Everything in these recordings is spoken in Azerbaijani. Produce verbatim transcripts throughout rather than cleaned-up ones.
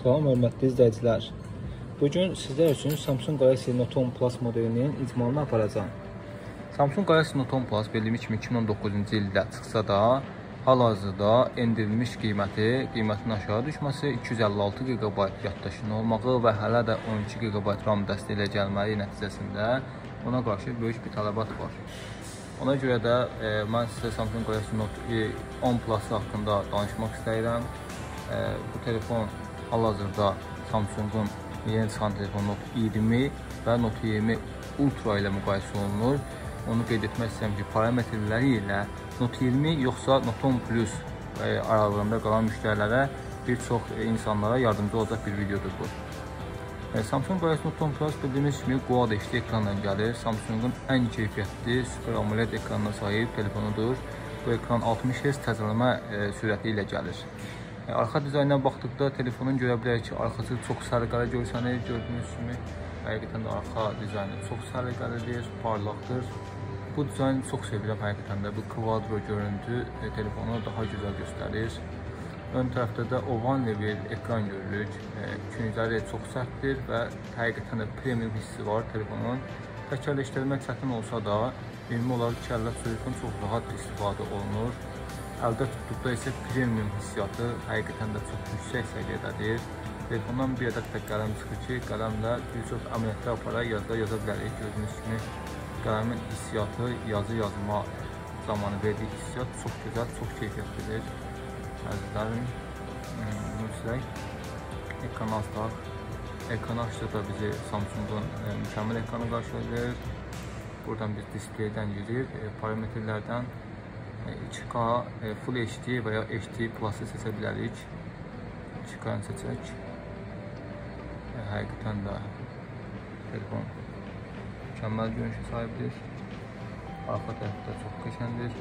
Salam, hörmətli izləyicilər. Bugün sizlər üçün Samsung Galaxy Note on Plus modelinin icmalını aparacağım. Samsung Galaxy Note on Plus bildiyimiz kimi iki min on doqquzuncu ildə çıxsa da, hal-hazırda endirilmiş qiyməti, qiymətin aşağı düşməsi, iki yüz əlli altı giqabayt yaddaşının olmağı və hələ də on iki giqabayt RAM dəstəyi ilə gəlməyi nəticəsində ona qarşı böyük bir tələbat var. Ona görə də e, mən sizə Samsung Galaxy Note on Plus haqqında danışmaq istəyirəm. E, bu telefon hal-hazırda Samsung'un yeni çıxan telefon Note iyirmi və Note iyirmi Ultra ilə müqayisə olunur. Onu qeyd etmək istəyirəm ki, parametrləri ilə Note iyirmi yoxsa Note on Plus e, aralığında qalan müştərilərə bir çox e, insanlara yardımcı olacaq bir videodur bu. E, Samsung Galaxy Note on Plus bildiyimiz kimi Quad H D ekranla gəlir. Samsung'un ən keyfiyyətli Super AMOLED ekranına sahib telefonudur. Bu ekran altmış hertz təzələmə e, sürəti ilə gəlir. E, arxa dizaynına baxdıqda telefonun görə bilərik ki, arxası çox səliqəli görsənir. Gördüyünüz kimi həqiqətən də arxa dizaynı çox səliqəlidir, parlaqdır. Bu dizayn çox sevirəm həqiqətən də. Bu kvadro görüntü e, telefonu daha gözəl göstərir. Ön tərəfdə də oval bir ekran görürük. E, küncləri çox sərtdir və həqiqətən də premium hissi var telefonun. Təkərləşdirmək çətin olsa da, ümumi olaraq iki əllə telefon çox rahat istifadə olunur. Əldə tutduqda isə premium hissiyatı həqiqətən də çox yüksək səviyyədədir. Telefondan bir ədəd də qələm çıxır ki, qələmlə bir çox əməliyyatlar aparaq yazılar yaza bilərik. Gördüyünüz kimi qələmin hissiyatı, yazı yazma zamanı verdiyi hissiyat çox gözəl, çox keyfiyyətlidir. Əzizlərim, bunu silək. Ekranı açdıq. Ekranı açdıqda bizi Samsung'un e, mükəmməl ekranı qarşılayır. Buradan biz displeydən girir, e, parametrlərdən iki K, e, Full H D və ya H D Plus-ı seçə bilərik. iki K-nı seçək. E, həqiqətən də telefon mükəmməl görünüşə sahibdir. Arxa tərəfdə çox qəşəngdir.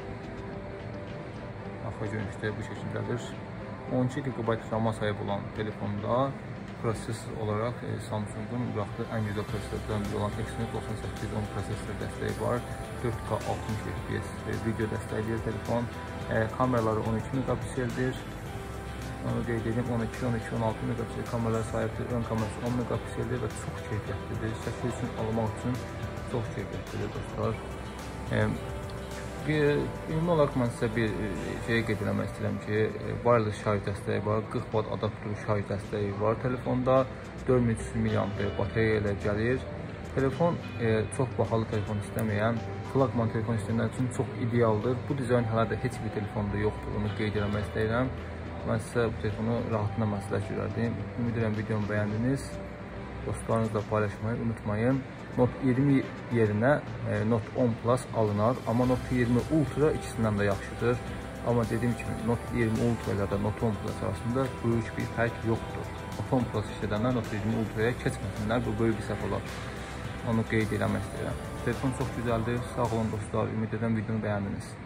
Arxa görünüşdə bu şəkildədir. on iki giqabayt RAM-a sahib olan telefonda prosesor olaraq e, Samsung'un buraxdığı ən gözəl prosesorlardan biri olan Exynos doxsan səkkiz on prosesor dəstəyi var. dörd K altmış F P S e, video dəstəkləyir telefon. E, kameraları on iki megapikseldir. Onu qeyd edeyim, on iki, on iki, on altı megapiksel kameralar sahibdir. Ön kamerası on megapikseldir və çox keyfiyyətlidir. Şəkil üçün almaq üçün çox keyfiyyətlidir dostlar. E, Ümumi olaraq mən sizə bir şey qeyd etmək istəyirəm ki, wireless şarj dəstəyi var, qırx watt adaptiv şarj dəstəyi var telefonda, dörd min üç yüz miliamper batareya ilə gəlir. Telefon e, çox bahalı telefon istəməyən, flagman telefon istəyənlər üçün çox idealdır. Bu dizayn hələ də heç bir telefonda yoxdur, onu qeyd etmək istəyirəm. Mən sizə bu telefonu rahatına məsləhət görərdim. Ümid edirəm videomu bəyəndiniz. Dostlarınızla paylaşmayı unutmayın. Note iyirmi yerinə e, Note on Plus alınar, amma Note iyirmi Ultra ikisindən də yaxşıdır. Amma dediyim kimi Note iyirmi Ultra ilə də Note on Plus arasında böyük bir fərq yoxdur. Note on Plus işlədənlər Note iyirmi Ultra'ya keçməsinlər, bu böyük bir səhv olar. Onu qeyd eləmək istəyirəm. Telefon çox gözəldir, sağ olun dostlar, ümid edirəm videonu bəyəndiniz.